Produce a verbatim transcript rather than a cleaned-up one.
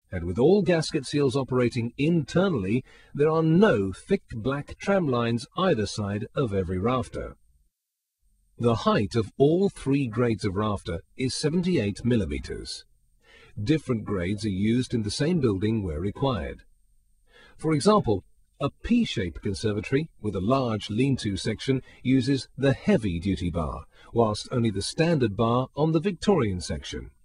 and with all gasket seals operating internally, there are no thick black tram lines either side of every rafter. The height of all three grades of rafter is seventy-eight millimeters. Different grades are used in the same building where required. For example, a P-shaped conservatory with a large lean-to section uses the heavy-duty bar, whilst only the standard bar on the Victorian section.